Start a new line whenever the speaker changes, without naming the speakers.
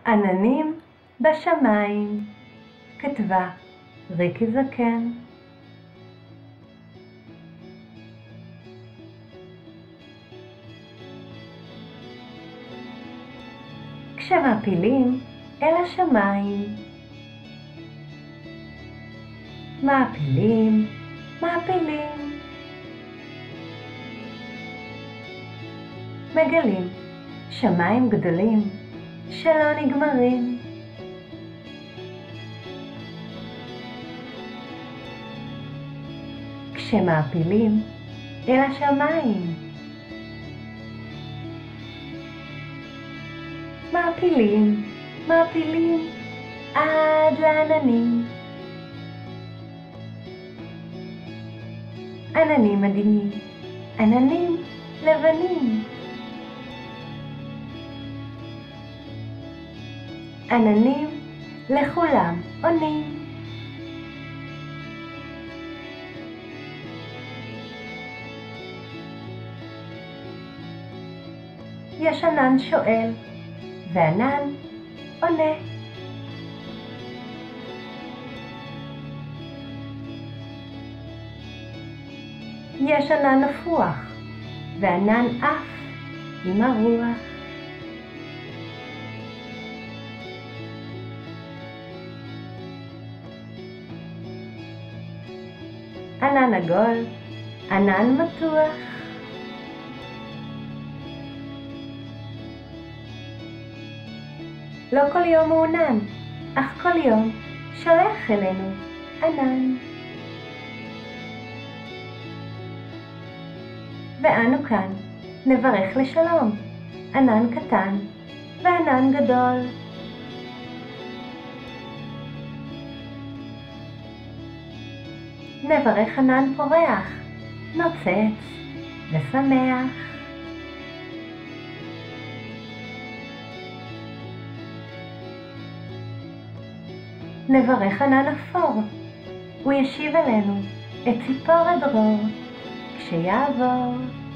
עננים בשמיים, כתבה ריקי זקן. כשמעפילים אל השמיים, מעפילים, מעפילים, מגלים שמיים גדולים שלא נגמרים. כשמעפילים אל השמיים, מעפילים, מעפילים עד לעננים. עננים מדהימים, עננים לבנים. עננים לכולם עונים. יש ענן שואל וענן עונה. יש ענן נפוח וענן עף עם הרוח. ענן עגול, ענן מתוח. לא כל יום הוא ענן, אך כל יום שולח אלינו ענן. ואנו כאן נברך לשלום, ענן קטן וענן גדול. נברך ענן פורח, נוצץ ושמח. נברך ענן אפור, הוא ישיב אלינו את ציפור הדרור כשיעבור.